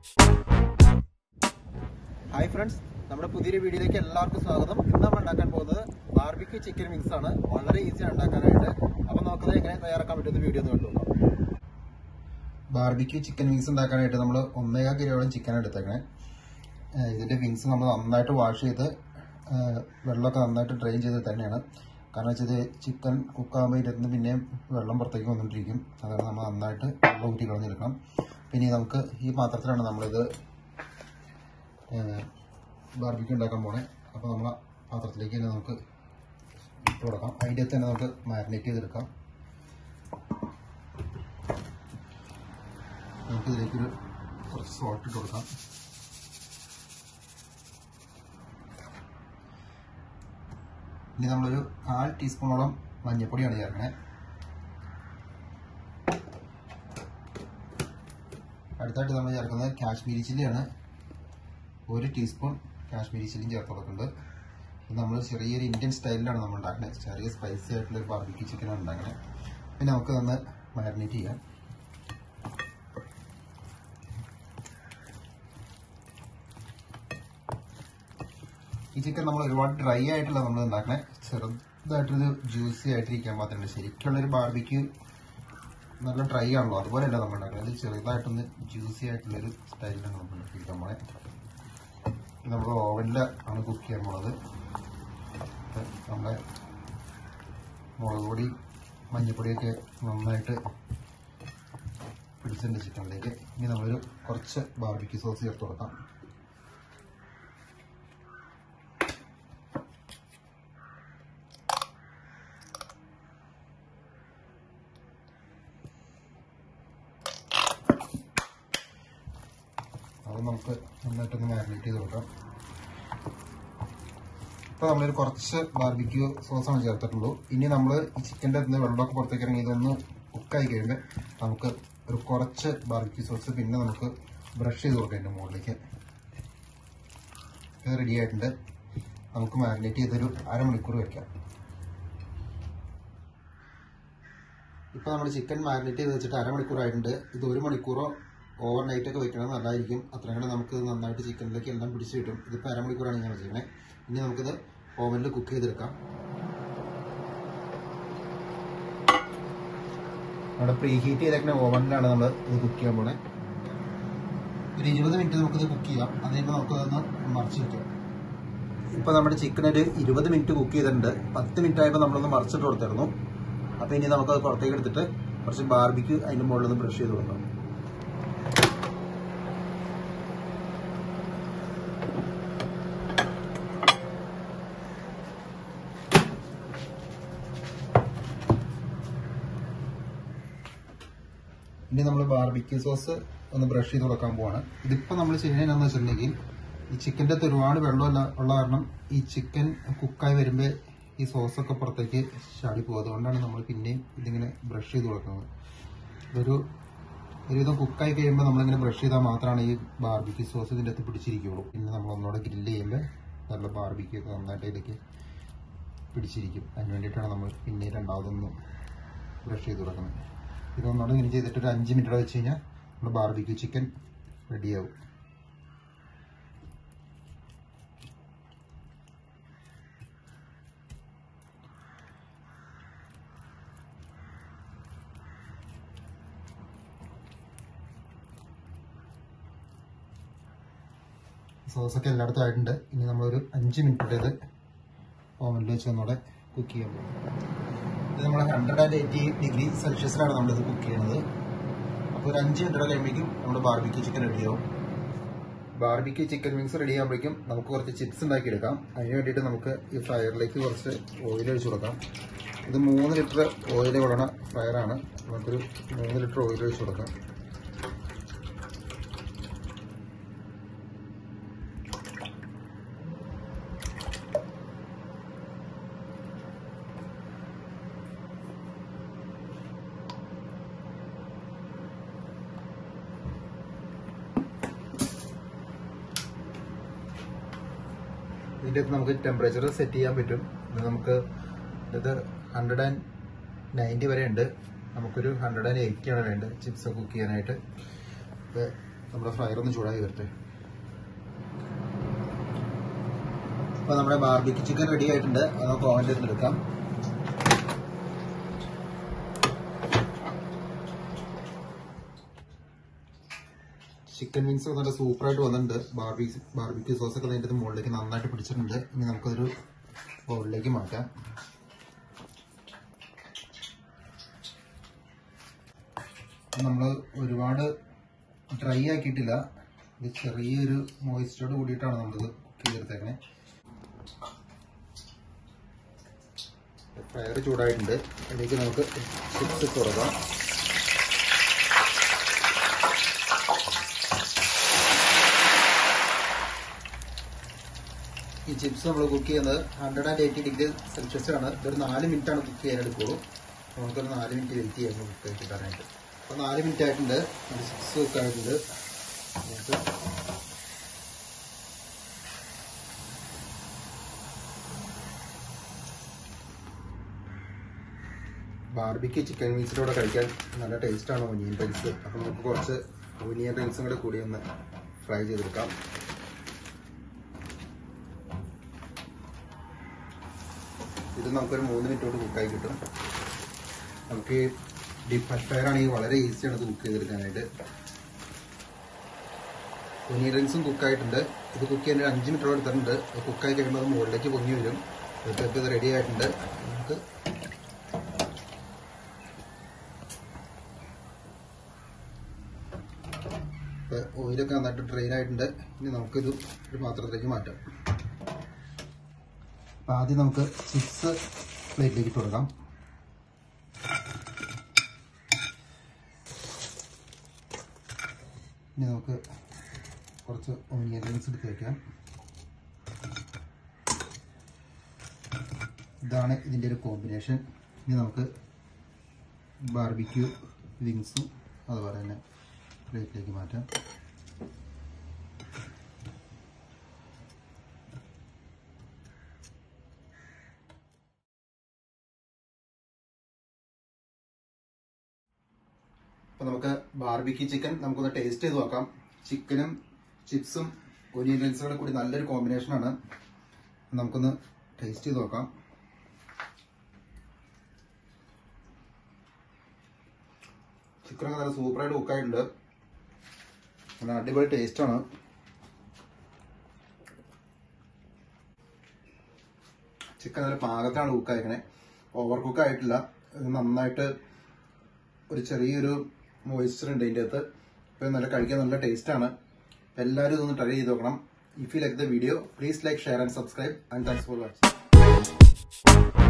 Hi friends, നമ്മുടെ പുതിയൊരു വീഡിയോയിലേക്ക് എല്ലാവർക്കും സ്വാഗതം. ഇന്ന് നമ്മൾ ഉണ്ടാക്കാൻ പോകുന്നത് ബാർബിക്യൂ ചിക്കൻ വിങ്സ് ആണ്. വളരെ ഈസിയാണ് ഉണ്ടാക്കാനായിട്ട്. അപ്പോൾ നമുക്കത് എങ്ങനെ തയ്യാറാക്കാൻ പറ്റുന്ന വീഡിയോ ഒന്ന് കണ്ടു. ബാർബിക്യൂ ചിക്കൻ വിങ്സ് ഉണ്ടാക്കാനായിട്ട് നമ്മൾ 1.25 കിലോയോളം ചിക്കൻ എടുത്തേക്കണേ. ഇതിന്റെ വിങ്സ് നമ്മൾ നന്നായിട്ട് വാഷ് ചെയ്ത് വെള്ളമൊക്കെ നന്നായിട്ട് ഡ്രെയിൻ ചെയ്ത് തന്നെയാണ്. കാരണം വെച്ചാൽ ചിക്കൻ കുക്കാകുമ്പോൾ ഇരുന്ന് പിന്നെയും വെള്ളം പുറത്തേക്ക് വന്നുകൊണ്ടിരിക്കും. അതാണ് നമ്മൾ നന്നായിട്ട് വെള്ളം ഊറ്റി കളഞ്ഞെടുക്കണം. പിന്നെ നമുക്ക് ഈ പാത്രത്തിലാണ് നമ്മളിത് ബാർബിക്യൂ ഉണ്ടാക്കാൻ പോണേ. അപ്പോൾ നമ്മൾ പാത്രത്തിലേക്ക് തന്നെ നമുക്ക് ഇട്ട് കൊടുക്കാം. അതിൻ്റെ തന്നെ നമുക്ക് മാരിനേറ്റ് ചെയ്തെടുക്കാം. നമുക്ക് ഇതിലേക്കൊരു കുറച്ച് സോൾട്ട് ഇട്ട് കൊടുക്കാം. ഇനി നമ്മളൊരു 1/4 ടീസ്പൂണോളം മഞ്ഞൾപ്പൊടിയാണ് ചേർക്കണേ. അടുത്തായിട്ട് നമ്മൾ ചേർക്കുന്നത് കാശ്മീരി ചില്ലിയാണ്. 1 ടീസ്പൂൺ കാശ്മീരി ചില്ലിയും ചേർത്ത് കൊടുക്കുന്നുണ്ട്. ഇത് നമ്മൾ ചെറിയൊരു ഇന്ത്യൻ സ്റ്റൈലിലാണ് നമ്മൾ ഉണ്ടാക്കുന്നത്. ചെറിയ സ്പൈസി ആയിട്ടുള്ള ഒരു ബാർബിക്യൂ ചിക്കനാണ് ഉണ്ടാക്കുന്നത്. പിന്നെ നമുക്ക് ഒന്ന് മാരിനേറ്റ് ചെയ്യാം. ഈ ചിക്കൻ നമ്മൾ ഒരുപാട് ഡ്രൈ ആയിട്ടുള്ള നമ്മൾ ഉണ്ടാക്കണേ. ചെറുതായിട്ടൊരു ജ്യൂസി ആയിട്ടിരിക്കാൻ മാത്രമല്ല. ശരിക്കുള്ളൊരു ബാർബിക്യൂ നല്ല ഡ്രൈ ആണല്ലോ, അതുപോലെയല്ല നമ്മൾ ഉണ്ടാക്കുന്നത്. ഇത് ചെറുതായിട്ടൊന്ന് ജ്യൂസി ആയിട്ടുള്ളൊരു സ്റ്റൈലിലാണ് നമ്മൾ ഉണ്ടാക്കിയിരിക്കാൻ പോണേ. നമ്മൾ ഓവനിൽ ആണ് കുക്ക് ചെയ്യാൻ പോണത്. നമ്മുടെ മുളക് പൊടി മഞ്ഞൾപ്പൊടിയൊക്കെ നന്നായിട്ട് പിടിച്ചിട്ടുണ്ട് ചിക്കനിലേക്ക്. ഇനി നമ്മളൊരു കുറച്ച് ബാർബിക്യൂ സോസ് ചേർത്ത് കൊടുക്കാം. അത് നമുക്ക് നന്നായിട്ടൊന്ന് മാരിനേറ്റ് ചെയ്ത് കൊടുക്കാം. ഇപ്പോൾ നമ്മളൊരു കുറച്ച് ബാർബിക്യൂ സോസാണ് ചേർത്തിട്ടുള്ളൂ. ഇനി നമ്മൾ ഈ ചിക്കൻ്റെ അടുത്ത് വെള്ളമൊക്കെ പുറത്തേക്ക് ഇറങ്ങി ഇതൊന്ന് കുക്കായി കഴിയുമ്പോൾ നമുക്ക് ഒരു കുറച്ച് ബാർബിക്യൂ സോസ് പിന്നെ നമുക്ക് ബ്രഷ് ചെയ്ത് കൊടുക്കാം ഇതിൻ്റെ മുകളിലേക്ക്. ഇത് റെഡി ആയിട്ടുണ്ട്. നമുക്ക് മാരിനേറ്റ് ചെയ്തൊരു അരമണിക്കൂർ വയ്ക്കാം. ഇപ്പോൾ നമ്മൾ ചിക്കൻ മാരിനേറ്റ് ചെയ്ത് വെച്ചിട്ട് അരമണിക്കൂർ ആയിട്ടുണ്ട്. ഇത് 1 മണിക്കൂറോ ഓവർ നൈറ്റൊക്കെ വെക്കണം, നല്ലതായിരിക്കും. അത്രയും കൂടെ നമുക്ക് നന്നായിട്ട് ചിക്കനിലേക്ക് എല്ലാം പിടിച്ച് കിട്ടും. ഇതിപ്പോൾ അരമണിക്കൂറാണ് ഞാൻ വെച്ചിരിക്കണേ. ഇനി നമുക്കിത് ഓവനിൽ കുക്ക് ചെയ്തെടുക്കാം. നമ്മുടെ പ്രീ ഹീറ്റ് ചെയ്തേക്കുന്ന ഓവനിലാണ് നമ്മൾ ഇത് കുക്ക് ചെയ്യാൻ പോണേ. ഒരു 20 മിനിറ്റ് നമുക്കിത് കുക്ക് ചെയ്യാം. അത് കഴിയുമ്പോൾ നമുക്കതൊന്ന് മറിച്ച് വയ്ക്കാം. ഇപ്പോൾ നമ്മുടെ ചിക്കൻ ഒരു 20 മിനിറ്റ് കുക്ക് ചെയ്തിട്ടുണ്ട്. 10 മിനിറ്റ് ആയപ്പോൾ നമ്മളൊന്ന് മറിച്ചിട്ട് കൊടുത്തിരുന്നു. അപ്പോൾ ഇനി നമുക്കത് പുറത്തേക്ക് എടുത്തിട്ട് കുറച്ച് ബാർബിക്യൂ അതിൻ്റെ മുകളിൽ നിന്ന് ബ്രഷ് ചെയ്ത് കൊടുക്കാം. ഇനി നമ്മൾ ബാർബിക്യൂ സോസ് ഒന്ന് ബ്രഷ് ചെയ്ത് കൊടുക്കാൻ പോവാണ്. ഇതിപ്പോൾ നമ്മൾ ചെയ്യുന്നതെന്ന് വെച്ചിട്ടുണ്ടെങ്കിൽ ഈ ചിക്കൻ്റെ അകത്ത് ഒരുപാട് വെള്ളമല്ല ഉള്ള കാരണം ഈ ചിക്കൻ കുക്കായി വരുമ്പോൾ ഈ സോസൊക്കെ പുറത്തേക്ക് ചാടി പോകും. അതുകൊണ്ടാണ് നമ്മൾ പിന്നെയും ഇതിങ്ങനെ ബ്രഷ് ചെയ്ത് കൊടുക്കുന്നത്. ഒരുവിധം കുക്കായി കഴിയുമ്പോൾ നമ്മളിങ്ങനെ ബ്രഷ് ചെയ്താൽ മാത്രമാണ് ഈ ബാർബിക്യൂ സോസ് ഇതിൻ്റെ അകത്ത് പിടിച്ചിരിക്കുകയുള്ളൂ. പിന്നെ നമ്മൾ ഒന്നുകൂടെ ഗ്രില്ല് ചെയ്യുമ്പോൾ നല്ല ബാർബിക്യൂ ഒക്കെ നന്നായിട്ട് ഇതിലേക്ക് പിടിച്ചിരിക്കും. അതിന് വേണ്ടിയിട്ടാണ് നമ്മൾ പിന്നെ രണ്ടാമതൊന്ന് ബ്രഷ് ചെയ്ത് കൊടുക്കുന്നത്. ഇതൊന്നുകൂടെ ഇങ്ങനെ ചെയ്തിട്ട് ഒരു 5 മിനിറ്റ് വെച്ച് കഴിഞ്ഞാൽ നമ്മുടെ ബാർബിക്യൂ ചിക്കൻ റെഡിയാവും. സോസൊക്കെ എല്ലായിടത്തും ആയിട്ടുണ്ട്. ഇനി നമ്മളൊരു 5 മിനിറ്റ് ഇത് ഓവനിൽ വെച്ച് ഒന്നുകൂടെ കുക്ക് ചെയ്യാൻ പോകും. ഇത് നമ്മൾ 180 ഡിഗ്രി സെൽഷ്യസിലാണ് നമ്മളിത് കുക്ക് ചെയ്യുന്നത്. അപ്പോൾ ഒരു 5 മിനിറ്റ് കഴിയുമ്പോഴേക്കും നമ്മുടെ ബാർബിക്യൂ ചിക്കൻ റെഡിയാവും. ബാർബിക്യൂ ചിക്കൻ വിങ്സ് റെഡി ആകുമ്പോഴേക്കും നമുക്ക് കുറച്ച് ചിപ്സ് ഉണ്ടാക്കിയെടുക്കാം. അതിന് വേണ്ടിയിട്ട് നമുക്ക് ഈ ഫ്രയറിലേക്ക് കുറച്ച് ഓയിൽ ഒഴിച്ച് കൊടുക്കാം. ഇത് 3 ലിറ്റർ ഓയിൽ കൊള്ളണ ഫ്രയറാണ്. നമുക്കൊരു 3 ലിറ്റർ ഓയിൽ ഒഴിച്ച് കൊടുക്കാം. ഇതിൻ്റെ നമുക്ക് ടെമ്പറേച്ചർ സെറ്റ് ചെയ്യാൻ പറ്റും. നമുക്ക് ഇത് 190 വരെ ഉണ്ട്. നമുക്കൊരു 180 ആണ് വേണ്ടത് ചിപ്സ് കുക്ക് ചെയ്യാനായിട്ട്. നമ്മുടെ ഫ്രയർ ഒന്ന് ചൂടായി വരട്ടെ. അപ്പോൾ നമ്മുടെ ബാർബിക്യൂ ചിക്കൻ റെഡി ആയിട്ടുണ്ട്. അത് നമുക്ക് ഓവനിൽ നിന്ന് എടുക്കാം. ചിക്കൻ വിങ്സ് നല്ല സൂപ്പറായിട്ട് വന്നിട്ടുണ്ട്. ബാർബിക്യൂ സോസ് ഒക്കെ അതിൻ്റെ മുകളിലേക്ക് നന്നായിട്ട് പിടിച്ചിട്ടുണ്ട്. ഇനി നമുക്കതൊരു ബൗളിലേക്ക് മാറ്റാം. നമ്മൾ ഒരുപാട് ഡ്രൈ ആക്കിയിട്ടില്ല. ഇത് ചെറിയൊരു മോയിസ്റ്റോട് കൂടിയിട്ടാണ് നമ്മളിത് കുക്ക് ചെയ്തെടുത്തേക്കണേ. ഫ്രയർ ചൂടായിട്ടുണ്ട്. അതിലേക്ക് നമുക്ക് ചിപ്സ് ഇട്ട് കൊടുക്കാം. ഈ ചിപ്സ് നമ്മൾ കുക്ക് ചെയ്യുന്നത് 180 ഡിഗ്രി സെൽഷ്യസിലാണ്. ഇതൊരു 4 മിനിറ്റാണ് കുക്ക് ചെയ്യാനെടുക്കുള്ളൂ. നമുക്കൊരു 4 മിനിറ്റ് വെയിറ്റ് ചെയ്യാം കുക്ക് ആക്കി കിട്ടാനായിട്ട്. അപ്പോൾ 4 മിനിറ്റ് ആയിട്ടുണ്ട്. ചിപ്സ് കുക്ക് ആയിട്ടുണ്ട്. നമുക്ക് ബാർബിക്യൂ ചിക്കൻ വിങ്സിലൂടെ കഴിക്കാൻ നല്ല ടേസ്റ്റാണ് ഒനിയൻ റിങ്സ്. അപ്പോൾ നമുക്ക് കുറച്ച് ഒനിയൻ റിങ്സും കൂടെ കൂടി ഒന്ന് ഫ്രൈ ചെയ്തെടുക്കാം. ഇത് നമുക്കൊരു 3 മിനിറ്റ് കൊണ്ട് കുക്കായി കിട്ടും. നമുക്ക് ഡീപ് ഫ്രയർ ആണെങ്കിൽ വളരെ ഈസിയാണ് ഇത് കുക്ക് ചെയ്തെടുക്കാനായിട്ട്. ഒനിയൻ റിങ്സും കുക്കായിട്ടുണ്ട്. ഇത് കുക്ക് ചെയ്യാൻ 5 മിനിറ്റോളം എടുത്തിട്ടുണ്ട്. കുക്കായി കഴിയുമ്പോൾ അത് മുകളിലേക്ക് പൊങ്ങി വരും. ഇപ്പോൾ ഇത് റെഡി ആയിട്ടുണ്ട്. നമുക്ക് ഓയിലൊക്കെ നന്നായിട്ട് ഡ്രെയിൻ ആയിട്ടുണ്ട്. ഇനി നമുക്കിത് ഒരു പാത്രത്തിലേക്ക് മാറ്റാം. അപ്പം ആദ്യം നമുക്ക് ചിപ്സ് പ്ലേറ്റിലേക്ക് ഇട്ട് കൊടുക്കാം. ഇനി നമുക്ക് കുറച്ച് ഒനിയൻ റിങ്സ് എടുത്ത് വയ്ക്കാം. ഇതാണ് ഇതിൻ്റെ ഒരു കോമ്പിനേഷൻ. ഇനി നമുക്ക് ബാർബിക്യൂ വിങ്സും അതുപോലെ തന്നെ പ്ലേറ്റിലേക്ക് മാറ്റാം. അപ്പോൾ നമുക്ക് ബാർബിക്യൂ ചിക്കൻ നമുക്കൊന്ന് ടേസ്റ്റ് ചെയ്ത് നോക്കാം. ചിക്കനും ചിപ്സും ഒനിയൻ റിങ്സും കൂടി നല്ലൊരു കോമ്പിനേഷനാണ്. നമുക്കൊന്ന് ടേസ്റ്റ് ചെയ്ത് നോക്കാം. ചിക്കനൊക്കെ നല്ല സൂപ്പറായിട്ട് കുക്കായിട്ടുണ്ട്. നല്ല അടിപൊളി ടേസ്റ്റാണ്. ചിക്കൻ നല്ല പാകത്താണ് കുക്കായിക്കണേ. ഓവർ കുക്ക് ആയിട്ടില്ല. നന്നായിട്ട് ഒരു ചെറിയൊരു മോയ്സ്ചർ ഉണ്ട് ഇതിൻ്റെ അകത്ത്. ഇപ്പം നല്ല കഴിക്കാൻ നല്ല ടേസ്റ്റാണ്. എല്ലാവരും ഇതൊന്ന് ട്രൈ ചെയ്ത് നോക്കണം. If you like the video, please like, share and subscribe. And thanks for watching.